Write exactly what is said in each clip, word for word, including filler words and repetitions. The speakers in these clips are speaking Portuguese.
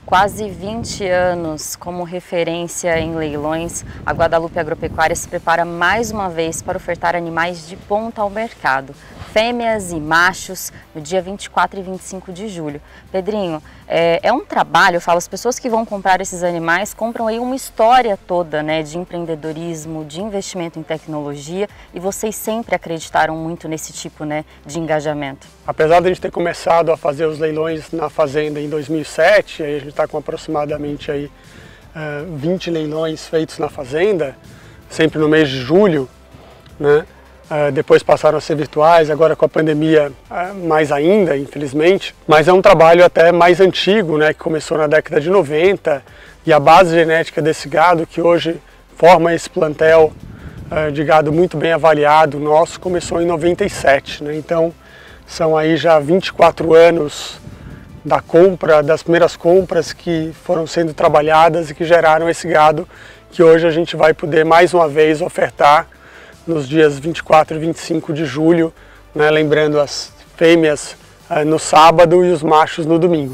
quase vinte anos como referência em leilões, a Guadalupe Agropecuária se prepara mais uma vez para ofertar animais de ponta ao mercado, fêmeas e machos, no dia vinte e quatro e vinte e cinco de julho. Pedrinho, é, é um trabalho, eu falo, as pessoas que vão comprar esses animais compram aí uma história toda, né, de empreendedorismo, de investimento em tecnologia, e vocês sempre acreditaram muito nesse tipo, né, de engajamento. Apesar de a gente ter começado a fazer os leilões na fazenda em dois mil e sete, aí a gente está com aproximadamente aí, uh, vinte leilões feitos na fazenda, sempre no mês de julho, né? Uh, depois passaram a ser virtuais, agora com a pandemia uh, mais ainda, infelizmente. Mas é um trabalho até mais antigo, né, que começou na década de noventa, e a base genética desse gado, que hoje forma esse plantel uh, de gado muito bem avaliado nosso, começou em noventa e sete, né? Então são aí já vinte e quatro anos da compra, das primeiras compras que foram sendo trabalhadas e que geraram esse gado que hoje a gente vai poder mais uma vez ofertar nos dias vinte e quatro e vinte e cinco de julho, né, lembrando as fêmeas uh, no sábado e os machos no domingo.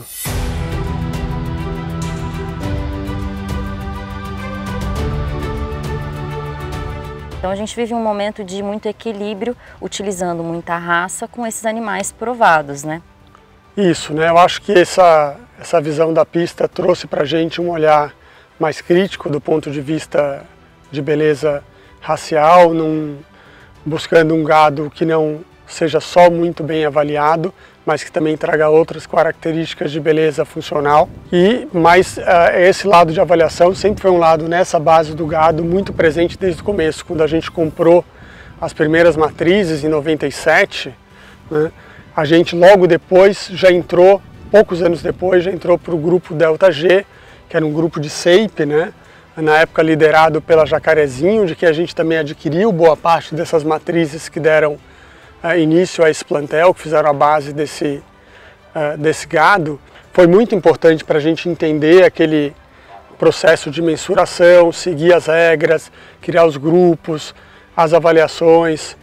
Então a gente vive um momento de muito equilíbrio, utilizando muita raça com esses animais provados, né? Isso, né? Eu acho que essa, essa visão da pista trouxe para a gente um olhar mais crítico do ponto de vista de beleza racial, num, buscando um gado que não seja só muito bem avaliado, mas que também traga outras características de beleza funcional. E mas uh, esse lado de avaliação sempre foi um lado nessa base do gado muito presente desde o começo. Quando a gente comprou as primeiras matrizes em noventa e sete, né, a gente logo depois já entrou, poucos anos depois, já entrou para o grupo Delta G, que era um grupo de S E I P, né, na época liderado pela Jacarezinho, de que a gente também adquiriu boa parte dessas matrizes que deram Uh, início a esse plantel, que fizeram a base desse, uh, desse gado. Foi muito importante para a gente entender aquele processo de mensuração, seguir as regras, criar os grupos, as avaliações,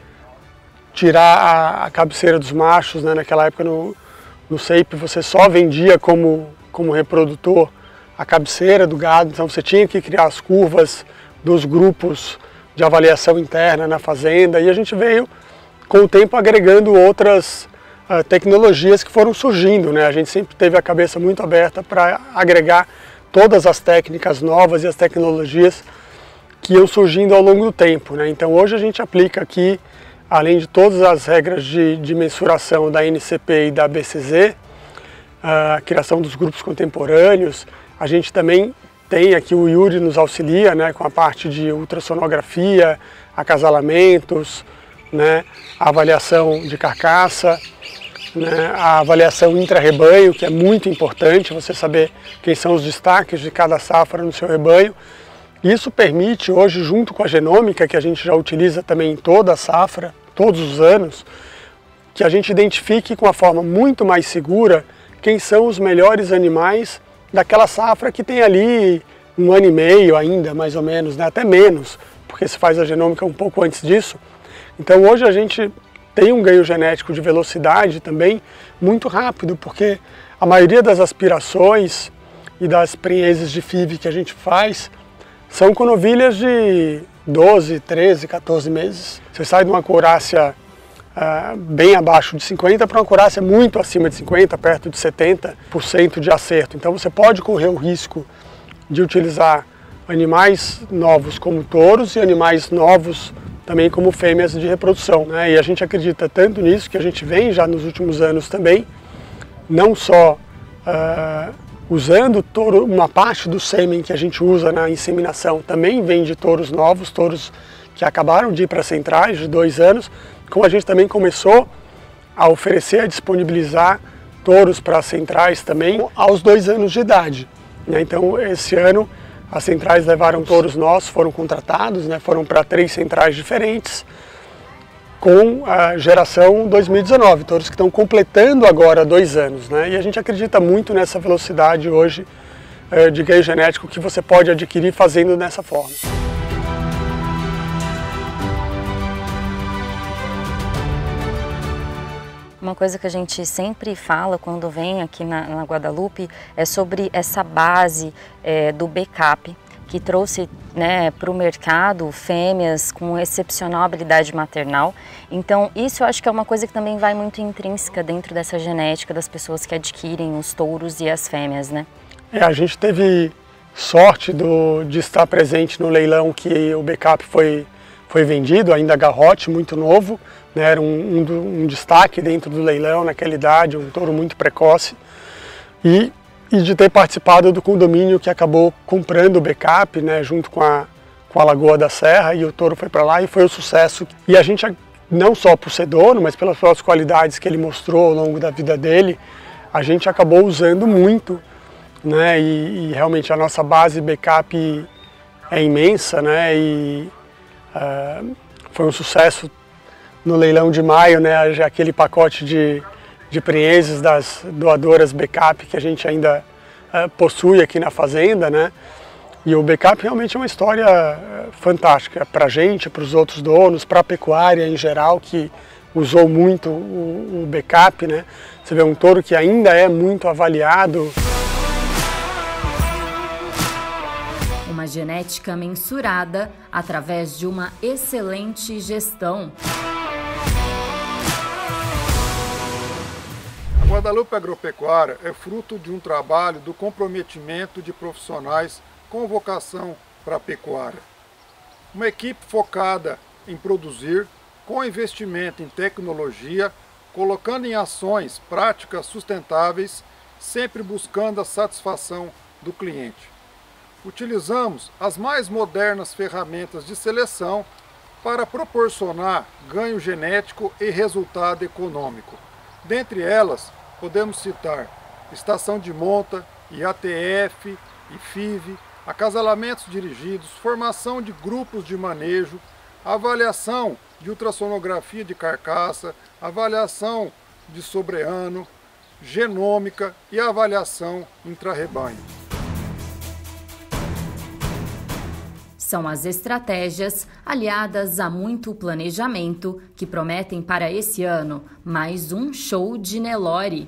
tirar a, a cabeceira dos machos, né? Naquela época no, no S E I P você só vendia como, como reprodutor a cabeceira do gado, então você tinha que criar as curvas dos grupos de avaliação interna na fazenda, e a gente veio com o tempo agregando outras uh, tecnologias que foram surgindo, né? A gente sempre teve a cabeça muito aberta para agregar todas as técnicas novas e as tecnologias que iam surgindo ao longo do tempo, né? Então hoje a gente aplica aqui, além de todas as regras de, de mensuração da N C P e da B C Z, a criação dos grupos contemporâneos, a gente também tem aqui, o Yuri nos auxilia, né, com a parte de ultrassonografia, acasalamentos, né, a avaliação de carcaça, né, a avaliação intra-rebanho, que é muito importante, você saber quem são os destaques de cada safra no seu rebanho. Isso permite hoje, junto com a genômica, que a gente já utiliza também em toda a safra, todos os anos, que a gente identifique com uma forma muito mais segura quem são os melhores animais daquela safra que tem ali um ano e meio ainda, mais ou menos, né, até menos, porque se faz a genômica um pouco antes disso. Então hoje a gente tem um ganho genético de velocidade também muito rápido, porque a maioria das aspirações e das prenheses de F I V que a gente faz são com novilhas de doze, treze, quatorze meses. Você sai de uma acurácia uh, bem abaixo de cinquenta para uma acurácia muito acima de cinquenta, perto de setenta por cento de acerto. Então você pode correr o risco de utilizar animais novos como touros e animais novos também como fêmeas de reprodução, né? E a gente acredita tanto nisso que a gente vem já nos últimos anos também, não só uh, usando touro, uma parte do sêmen que a gente usa na inseminação, também vem de touros novos, touros que acabaram de ir para centrais de dois anos, como a gente também começou a oferecer, a disponibilizar touros para centrais também aos dois anos de idade, né? Então esse ano as centrais levaram touros nossos, foram contratados, né, foram para três centrais diferentes, com a geração dois mil e dezenove, touros que estão completando agora dois anos, né, e a gente acredita muito nessa velocidade hoje eh, de ganho genético que você pode adquirir fazendo dessa forma. Uma coisa que a gente sempre fala quando vem aqui na, na Guadalupe é sobre essa base é, do B C A P, que trouxe, né, para o mercado fêmeas com excepcional habilidade maternal. Então isso eu acho que é uma coisa que também vai muito intrínseca dentro dessa genética das pessoas que adquirem os touros e as fêmeas, né? É, a gente teve sorte do, de estar presente no leilão que o B C A P foi, foi vendido, ainda garrote, muito novo, né, era um, um, um destaque dentro do leilão naquela idade, um touro muito precoce. E E de ter participado do condomínio que acabou comprando o B C A P, né, junto com a, com a Lagoa da Serra, e o touro foi para lá e foi um sucesso. E a gente, não só por ser dono, mas pelas, pelas qualidades que ele mostrou ao longo da vida dele, a gente acabou usando muito, né, e, e realmente a nossa base B C A P é imensa, né, e uh, foi um sucesso no leilão de maio, né, já aquele pacote de de prenheses das doadoras B C A P que a gente ainda uh, possui aqui na fazenda, né? E o B C A P realmente é uma história uh, fantástica para a gente, para os outros donos, para a pecuária em geral, que usou muito o, o B C A P, né? Você vê um touro que ainda é muito avaliado. Uma genética mensurada através de uma excelente gestão. A Guadalupe Agropecuária é fruto de um trabalho do comprometimento de profissionais com vocação para a pecuária. Uma equipe focada em produzir, com investimento em tecnologia, colocando em ações práticas sustentáveis, sempre buscando a satisfação do cliente. Utilizamos as mais modernas ferramentas de seleção para proporcionar ganho genético e resultado econômico. Dentre elas, podemos citar estação de monta, I A T F, I F I V, acasalamentos dirigidos, formação de grupos de manejo, avaliação de ultrassonografia de carcaça, avaliação de sobreano, genômica e avaliação intra-rebanho. São as estratégias aliadas a muito planejamento que prometem para esse ano mais um show de Nelore.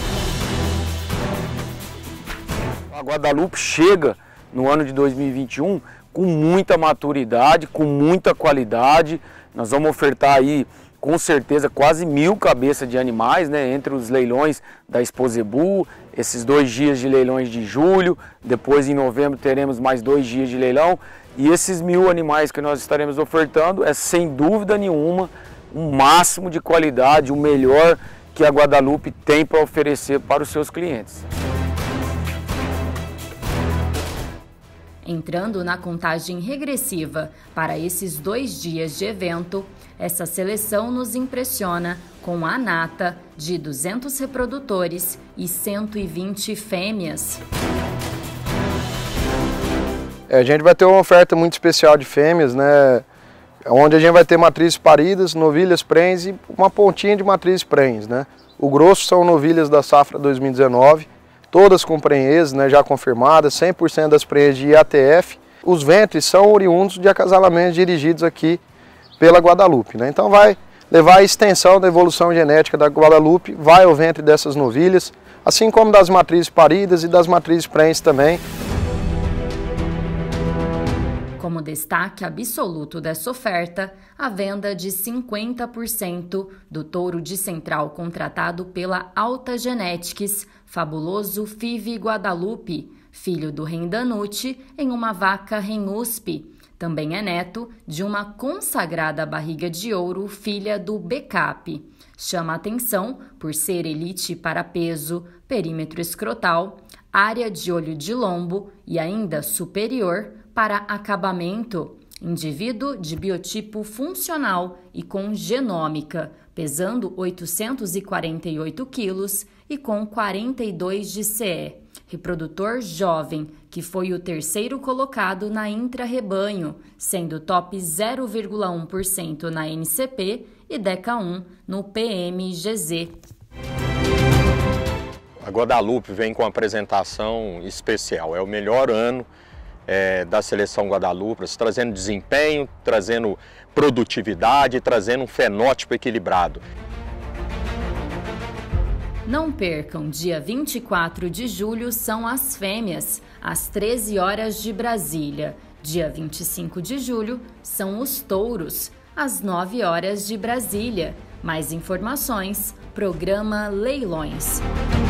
A Guadalupe chega no ano de dois mil e vinte e um com muita maturidade, com muita qualidade. Nós vamos ofertar aí com certeza quase mil cabeças de animais, né, entre os leilões da Expo Zebu, esses dois dias de leilões de julho, depois em novembro teremos mais dois dias de leilão. E esses mil animais que nós estaremos ofertando é sem dúvida nenhuma um máximo de qualidade, o melhor que a Guadalupe tem para oferecer para os seus clientes. Entrando na contagem regressiva para esses dois dias de evento, essa seleção nos impressiona com a nata de duzentos reprodutores e cento e vinte fêmeas. A gente vai ter uma oferta muito especial de fêmeas, né? Onde a gente vai ter matrizes paridas, novilhas prenhes e uma pontinha de matrizes prenhes, né? O grosso são novilhas da safra dois mil e dezenove, todas com prenhez, né, já confirmadas, cem por cento das prenhes de I A T F. Os ventres são oriundos de acasalamentos dirigidos aqui pela Guadalupe, né? Então vai levar a extensão da evolução genética da Guadalupe, vai ao ventre dessas novilhas, assim como das matrizes paridas e das matrizes prenhes também. Como destaque absoluto dessa oferta, a venda de cinquenta por cento do touro de central contratado pela Alta Genetics, fabuloso F I V Guadalupe, filho do Rendanucci, em uma vaca Renuspe. Também é neto de uma consagrada barriga de ouro, filha do B C A P. Chama atenção por ser elite para peso, perímetro escrotal, área de olho de lombo e ainda superior para acabamento. Indivíduo de biotipo funcional e com genômica, pesando oitocentos e quarenta e oito quilos e com quarenta e dois de C E. Reprodutor jovem, que foi o terceiro colocado na intra-rebanho, sendo top zero vírgula um por cento na N C P e D E C A um no P M G Z. A Guadalupe vem com uma apresentação especial, é o melhor ano é, da seleção Guadalupe, trazendo desempenho, trazendo produtividade, trazendo um fenótipo equilibrado. Não percam, dia vinte e quatro de julho são as fêmeas, às treze horas de Brasília. Dia vinte e cinco de julho são os touros, às nove horas de Brasília. Mais informações, programa Leilões.